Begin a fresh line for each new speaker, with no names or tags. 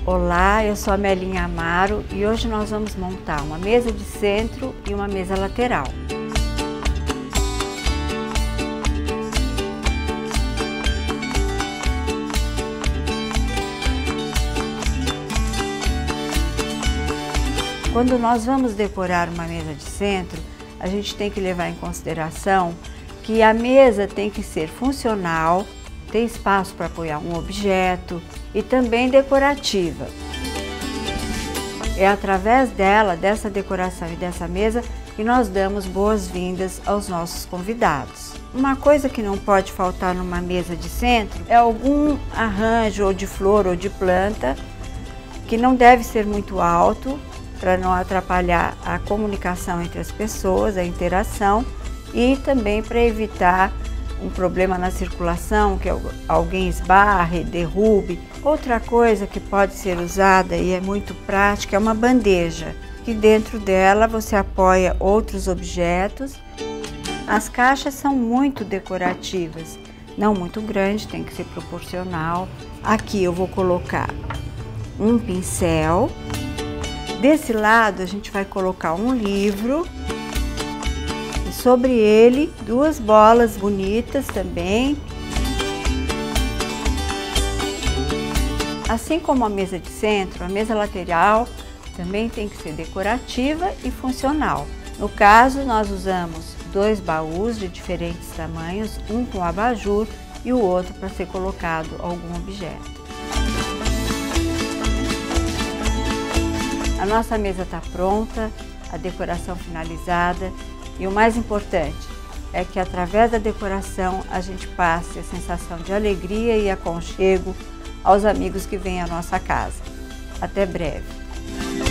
Olá, eu sou a Melinha Amaro e hoje nós vamos montar uma mesa de centro e uma mesa lateral. Quando nós vamos decorar uma mesa de centro, a gente tem que levar em consideração que a mesa tem que ser funcional, ter espaço para apoiar um objeto e também decorativa. É através dela, dessa decoração e dessa mesa, que nós damos boas-vindas aos nossos convidados. Uma coisa que não pode faltar numa mesa de centro é algum arranjo ou de flor ou de planta que não deve ser muito alto para não atrapalhar a comunicação entre as pessoas, a interação e também para evitar um problema na circulação, que alguém esbarre, derrube. Outra coisa que pode ser usada e é muito prática é uma bandeja, que dentro dela você apoia outros objetos. As caixas são muito decorativas, não muito grande, tem que ser proporcional. Aqui eu vou colocar um pincel. Desse lado a gente vai colocar um livro. Sobre ele, duas bolas bonitas também. Assim como a mesa de centro, a mesa lateral também tem que ser decorativa e funcional. No caso, nós usamos dois baús de diferentes tamanhos, um com abajur e o outro para ser colocado algum objeto. A nossa mesa está pronta, a decoração finalizada. E o mais importante é que através da decoração a gente passe a sensação de alegria e aconchego aos amigos que vêm à nossa casa. Até breve!